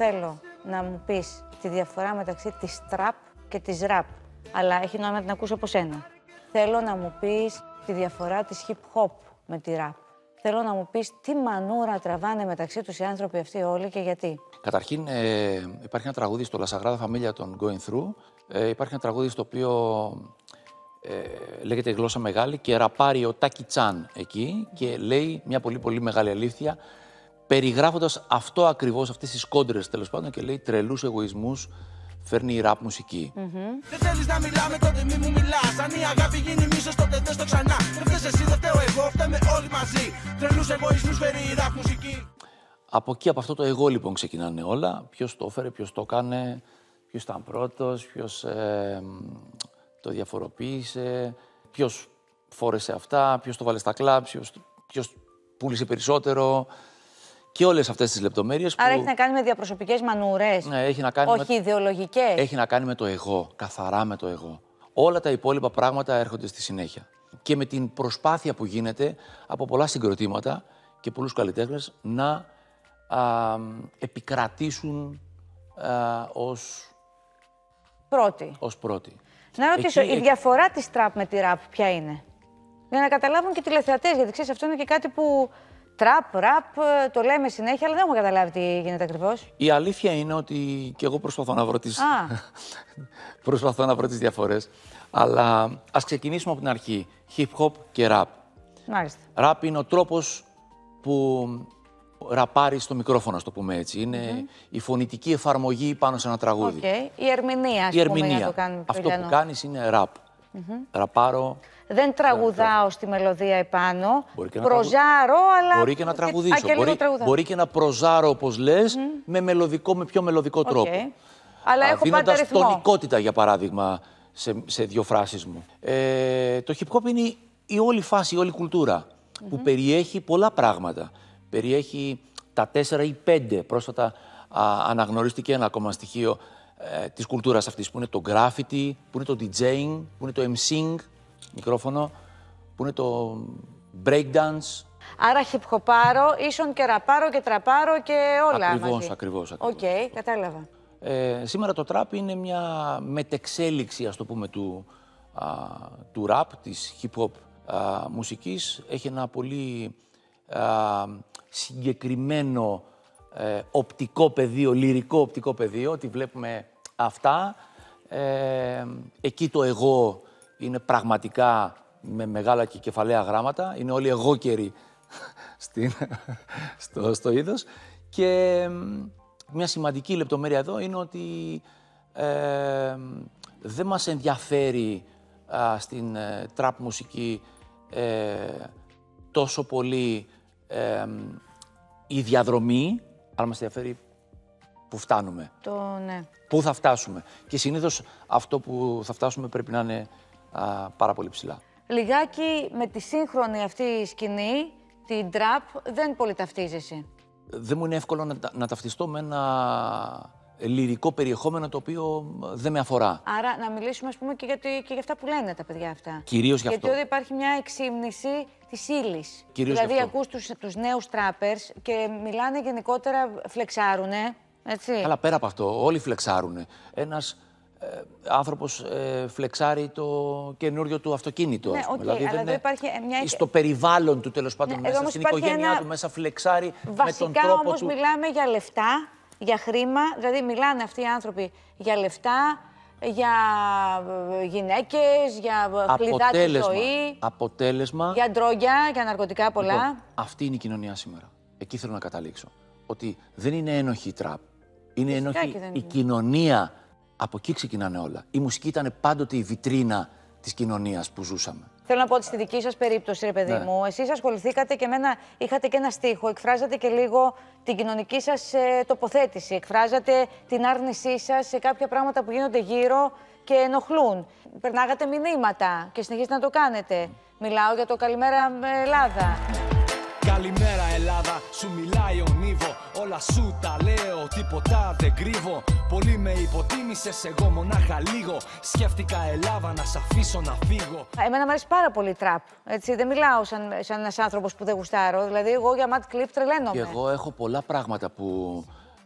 θέλω να μου πεις τη διαφορά μεταξύ της τραπ και της ραπ. Αλλά έχει νόημα να την ακούσω από σένα. Θέλω να μου πεις τη διαφορά της hip-hop με τη ραπ. Θέλω να μου πεις τι μανούρα τραβάνε μεταξύ τους οι άνθρωποι αυτοί όλοι και γιατί. Καταρχήν, υπάρχει ένα τραγούδι στο La Sagrada Familia των Going Through. Υπάρχει ένα τραγούδι στο οποίο λέγεται «Γλώσσα Μεγάλη» και ραπάρει ο Τάκι Τσάν εκεί και λέει μια πολύ πολύ μεγάλη αλήθεια, περιγράφοντας αυτό ακριβώς, αυτές τις κόντρες τέλος πάντων, και λέει «Τρελούς εγωισμούς φέρνει η ραπ μουσική». Δεν θέλεις να μιλάμε, τότε μη μου μιλάς. Αν η αγάπη γίνει μίσος, τότε δες το ξανά. Δεν φταίς εσύ, δεν φταίω εγώ, φταίμε όλοι μαζί. Τρελούς εγωισμούς φέρει η ραπ μουσική. Από εκεί, από αυτό το εγώ λοιπόν ξεκινάνε όλα. Ποιος το έφερε, ποιος το έκανε, ποιος ήταν πρώτος, ποιος το διαφοροποίησε, ποιος φόρεσε αυτά, ποιος το βάλε στα κλαμπ, ποιος πούλησε περισσότερο. Και όλες αυτές τις λεπτομέρειες. Άρα έχει να κάνει με διαπροσωπικές μανούρες. Ναι, έχει να κάνει όχι ιδεολογικές. Έχει να κάνει με το εγώ, καθαρά με το εγώ. Όλα τα υπόλοιπα πράγματα έρχονται στη συνέχεια. Και με την προσπάθεια που γίνεται από πολλά συγκροτήματα και πολλούς καλλιτέχνες να επικρατήσουν ως πρώτοι. Να ρωτήσω, η διαφορά της τραπ με τη ραπ ποια είναι? Για να καταλάβουν και οι τηλεθεατές, γιατί ξέρεις, αυτό είναι και κάτι που τραπ, ραπ, το λέμε συνέχεια, αλλά δεν έχουμε καταλάβει τι γίνεται ακριβώς. Η αλήθεια είναι ότι και εγώ προσπαθώ να βρω τις διαφορές. Αλλά ας ξεκινήσουμε από την αρχή. Hip-hop και rap. Μάλιστα. Rap είναι ο τρόπος που ραπάρει στο μικρόφωνο, ας το πούμε έτσι. Είναι η φωνητική εφαρμογή πάνω σε ένα τραγούδι. Η ερμηνεία, ας πούμε, για να το κάνουμε πιο αυτό που κάνεις είναι rap. Ραπάρω. Δεν τραγουδάω στη μελωδία επάνω. Προζάρω, αλλά. Μπορεί και να τραγουδήσω. Μπορεί και να προζάρω, όπως λες, με πιο μελωδικό τρόπο. Αλλά έχω πάντα ρυθμό. Τονικότητα, για παράδειγμα, σε δύο φράσεις μου. Το hip-hop είναι η όλη φάση, η όλη κουλτούρα, που περιέχει πολλά πράγματα. Περιέχει τα 4 ή 5. Πρόσφατα αναγνωρίστηκε ένα ακόμα στοιχείο της κουλτούρας αυτής, που είναι το graffiti, που είναι το DJing, που είναι το MCing, μικρόφωνο, που είναι το breakdance. Άρα hip-hopάρω, ίσον και ραπάρω και τραπάρω και όλα μαζί. Ακριβώς. Οκ, κατάλαβα. Σήμερα το trap είναι μια μετεξέλιξη, ας το πούμε, του rap, της hip-hop μουσικής. Έχει ένα πολύ συγκεκριμένο οπτικό πεδίο, λυρικό οπτικό πεδίο, ότι βλέπουμε αυτά. Εκεί το εγώ είναι πραγματικά με μεγάλα και κεφαλαία γράμματα, είναι όλοι εγώκεροι στο είδος. Και μια σημαντική λεπτομέρεια εδώ είναι ότι δεν μας ενδιαφέρει στην τραπ μουσική τόσο πολύ η διαδρομή, αλλά μας ενδιαφέρει που φτάνουμε. Ναι. Πού θα φτάσουμε. Και συνήθως αυτό που θα φτάσουμε πρέπει να είναι πάρα πολύ ψηλά. Λιγάκι με τη σύγχρονη αυτή σκηνή, την τραπ, δεν πολύ ταυτίζεσαι. Δεν μου είναι εύκολο να ταυτιστώ με ένα λυρικό περιεχόμενο το οποίο δεν με αφορά. Άρα να μιλήσουμε, ας πούμε, και για αυτά που λένε τα παιδιά αυτά. Κυρίως γι' αυτό. Γιατί υπάρχει μια εξύμνηση της ύλης. Κυρίως δηλαδή, γι' αυτό. ακούς τους νέους τράπερς και μιλάνε γενικότερα, φλεξάρουνε, έτσι. Αλλά πέρα από αυτό, όλοι φλεξάρουνε. Ένας άνθρωπος φλεξάρει το καινούριο του αυτοκίνητο. Ναι, δηλαδή, αλλά εδώ υπάρχει μια... στο περιβάλλον του, τέλος πάντων, μέσα στην οικογένειά του, μέσα φλεξάρει με τον τρόπο του. Βασικά όμως μιλάμε για λεφτά, για χρήμα, δηλαδή μιλάνε αυτοί οι άνθρωποι για λεφτά, για γυναίκες, για κλειδάκι ζωή, αποτέλεσμα, για ντρόγια, για ναρκωτικά πολλά. Λοιπόν, αυτή είναι η κοινωνία σήμερα. Εκεί θέλω να καταλήξω. Ότι δεν είναι ένοχη η τραπ. Είναι ένοχη η κοινωνία. Από εκεί ξεκινάνε όλα. Η μουσική ήταν πάντοτε η βιτρίνα της κοινωνίας που ζούσαμε. Θέλω να πω ότι στη δική σας περίπτωση, ρε παιδί μου, εσείς ασχοληθήκατε και είχατε και ένα στίχο, εκφράζατε και λίγο την κοινωνική σας τοποθέτηση, εκφράζατε την άρνησή σας σε κάποια πράγματα που γίνονται γύρω και ενοχλούν. Περνάγατε μηνύματα και συνεχίζετε να το κάνετε. Μιλάω για το «Καλημέρα Ελλάδα». Καλημέρα Ελλάδα, σου μιλάει ο Νίβο. Όλα σου τα λέω, τίποτα δεν κρύβω. Πολύ με υποτίμησες, εγώ μονάχα λίγο. Σκέφτηκα Ελλάδα να σ' αφήσω να φύγω. Εμένα μου αρέσει πάρα πολύ τραπ. Έτσι, δεν μιλάω σαν ένας άνθρωπος που δεν γουστάρω. Δηλαδή, εγώ για Mat Clip τρελαίνομαι. Και εγώ έχω πολλά πράγματα που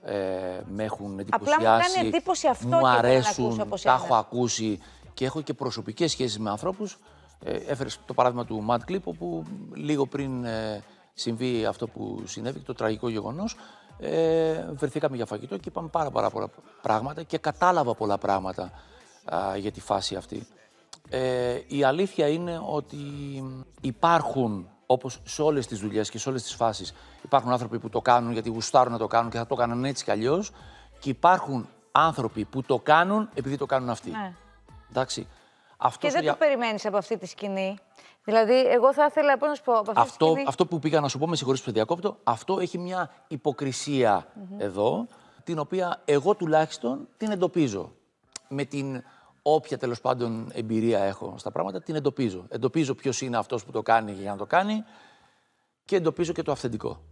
με έχουν Απλά εντυπωσιάσει. μου κάνει εντύπωση αυτό μου και αρέσουν, από τα σένα. έχω ακούσει και έχω και προσωπικές σχέσεις με ανθρώπους. Έφερες το παράδειγμα του Mad Clip, όπου λίγο πριν συμβεί αυτό που συνέβη, το τραγικό γεγονός, βρεθήκαμε για φαγητό και είπαμε πάρα πολλά πράγματα και κατάλαβα πολλά πράγματα για τη φάση αυτή. Η αλήθεια είναι ότι υπάρχουν, όπως σε όλες τις δουλειές και σε όλες τις φάσεις, υπάρχουν άνθρωποι που το κάνουν γιατί γουστάρουν να το κάνουν και θα το έκαναν έτσι κι αλλιώς, και υπάρχουν άνθρωποι που το κάνουν επειδή το κάνουν αυτοί. Ναι. Εντάξει. Και δεν το περιμένεις από αυτή τη σκηνή. Δηλαδή, εγώ θα ήθελα να σου πω από αυτή τη σκηνή... Αυτό που πήγα να σου πω, με συγχωρείς που σε διακόπτω, αυτό έχει μια υποκρισία εδώ, την οποία εγώ τουλάχιστον την εντοπίζω. Με την όποια τέλος πάντων εμπειρία έχω στα πράγματα, την εντοπίζω. Εντοπίζω ποιος είναι αυτός που το κάνει για να το κάνει και εντοπίζω και το αυθεντικό.